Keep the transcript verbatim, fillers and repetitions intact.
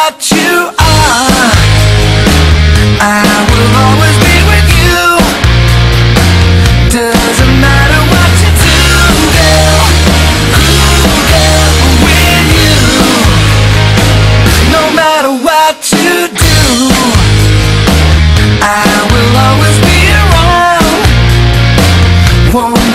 what you are, I will always be with you. Doesn't matter what you do, girl, cool girl, with you. No matter what you do, I will always be around. Won't